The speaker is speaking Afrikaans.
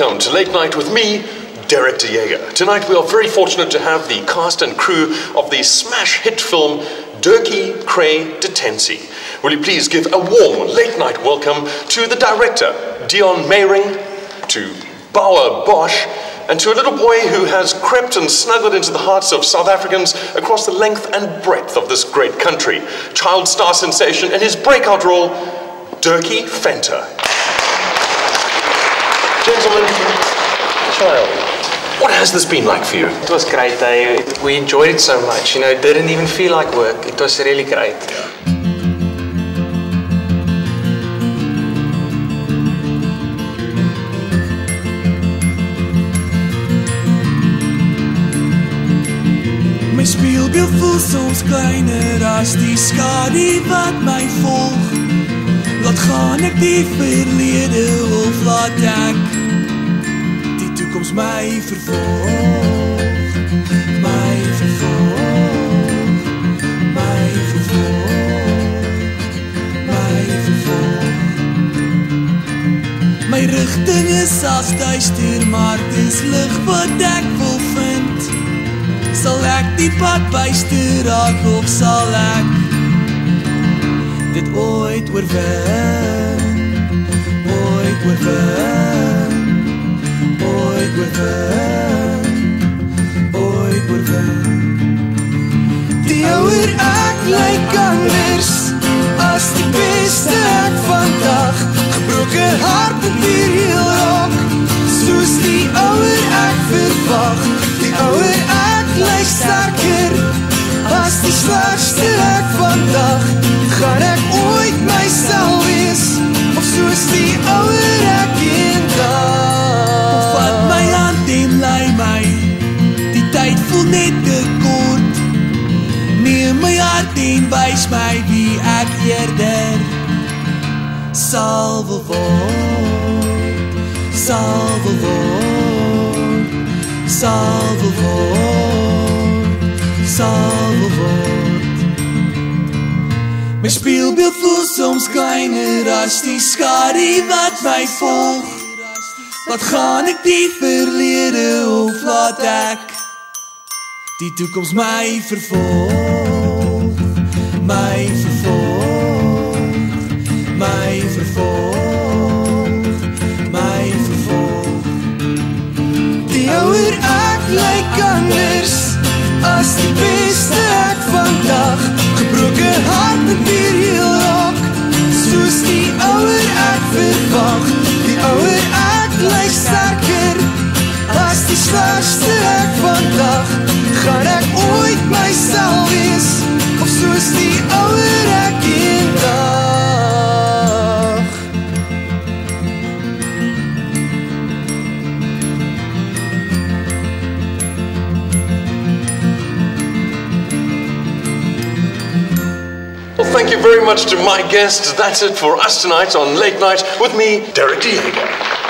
welcome to Late Night with me, Derek de Jager. Tonight we are very fortunate to have the cast and crew of the smash hit film Dirkie Cray Detensie. Will you please give a warm late night welcome to the director, Dion Meyering, to Bauer Bosch, and to a little boy who has crept and snuggled into the hearts of South Africans across the length and breadth of this great country. Child star sensation in his breakout role, Dirkie Venter. Gentlemen, child, what has this been like for you? It was great. We enjoyed it so much. You know, it didn't even feel like work. It was really great. My spieelbeeld voel soms kleiner as die skadu wat my volg. Laat gaan ek die verlede of laat ek die toekoms my vervolg. My vervolg. My vervolg. My vervolg. My rigting is as duister, maar dis lig wat ek wil vind. Sal ek die pad bystuur raak of sal ek dit ooit oorwin? Ooit oorwin? Ooit oorwin? Ooit oorwin? Die ouer ek lyk anders as die beste ek vandag. Gebroke hart en weer heel raak, soos die ouer ek verwag. Die ouer ek lyk sterker as die slegste ek vandag. Gaan ek ooit myself wees, of soos die ouer ek eendag? Vat my hand en lei my, die tyd voel net te kort. Neem my hart en wys my wie ek eerder sal wil word. Sal wil word. Sal wil word. Sal wil word. My spieelbeeld voel soms kleiner as die skadu wat my volg. Laat gaan ek die verlede of laat ek die toekoms my vervolg. My vervolg. My vervolg. My vervolg. Die ouer ek lyk anders as die beste ek vandag. Gebroke hart en weer heel raak, soos die ouer ek verwag. Die ouer ek lyk sterker as die slegste ek vandag. Gaan ek ooit myself wees, of soos die ouer ek eendag? Well, thank you very much to my guests. That's it for us tonight on Late Night with me, Derek de Jager.